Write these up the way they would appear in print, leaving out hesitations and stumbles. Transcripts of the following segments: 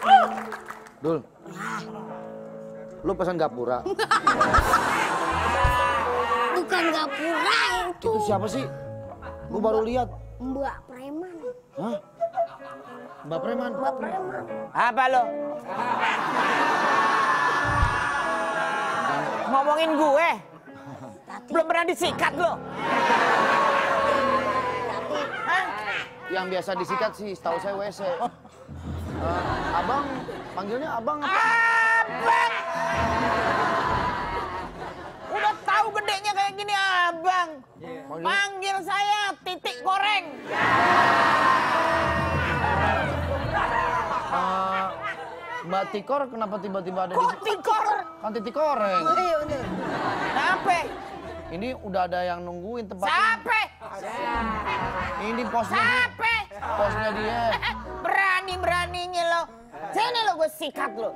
Dul. Lu pesan gapura. Bukan gapura itu. Itu siapa sih? Gua baru lihat. Mbak Preman. Hah? Mbak Preman? Mbak Preman. Apa lo? Ngomongin gue? Belum pernah disikat lo? Hah? Yang biasa disikat sih, setahu saya WC. Abang, panggilnya abang apa? Abang! Udah tahu gedenya kayak gini abang. Panggil saya titik goreng. Mbak Tikor kenapa tiba-tiba ada Kok tikor? Kan titik goreng. Iya bener. Kenapa? Ini udah ada yang nungguin tempatnya. Siapa? Ini posnya. Siapa? Posnya dia. Berani-beraninya lo. Sini lo gue sikat lo.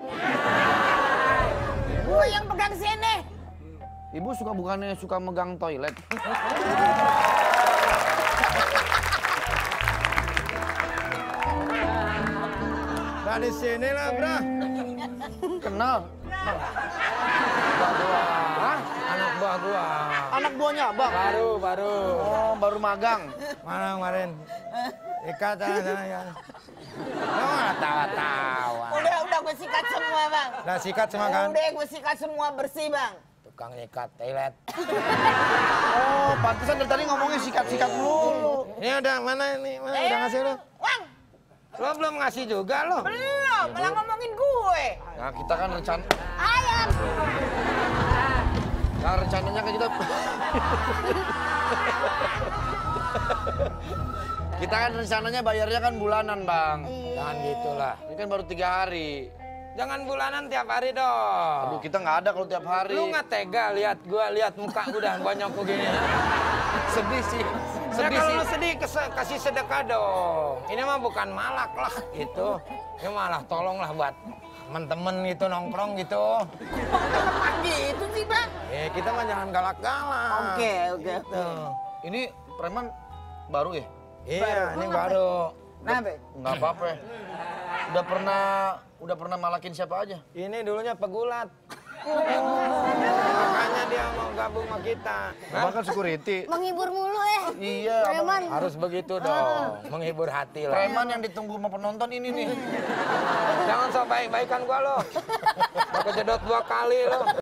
Gue yang pegang sini. Ibu bukannya suka megang toilet? Dari sini lah, bro. Kenal. Hah? Anak buah gua. Anak buahnya abang? Baru. Oh, baru magang. Mana kemarin? Ikat sana ya. Lo nggak tawa-tawa. Udah gue sikat semua bang. Udah sikat semua kan? Udah gue sikat semua bersih bang. Tukang ikat toilet. Oh, pantesan dari tadi ngomongnya sikat-sikat mulu. Ini udah mana ini? Mana udah ngasih lo? Wang, Lo belum ngasih juga lo? belum, malah ngomongin gue. Nah, kita kan rencana. Ayam. Nah, rencananya kan kita kan rencananya bayarnya kan bulanan, Bang. Jangan gitulah. Ini kan baru 3 hari. Jangan bulanan tiap hari dong. Aduh, kita nggak ada kalau tiap hari. Lu nggak tega lihat gua, lihat muka udah banyak begini. Sedih sih. Ya Sedih kalau sih. lu sedih kasih sedekah dong. Ini mah bukan malak lah gitu. Ini malah tolonglah buat temen-temen gitu nongkrong gitu. Kenapa gitu sih bang? Kita mah jangan galak-galak. Oke. Gitu. Ini preman baru ya? Iya, ini baru. Kenapa? Nggak apa-apa. Udah pernah malakin siapa aja? Ini dulunya pegulat. Makanya dia mau gabung sama kita. Abang kan security. Menghibur mulu ya. Iya, Preman. Harus begitu dong, menghibur hati lah. preman yang ditunggu sama penonton ini nih. Jangan sok baik-baikan gua lo. Mau kejedot 2 kali lo.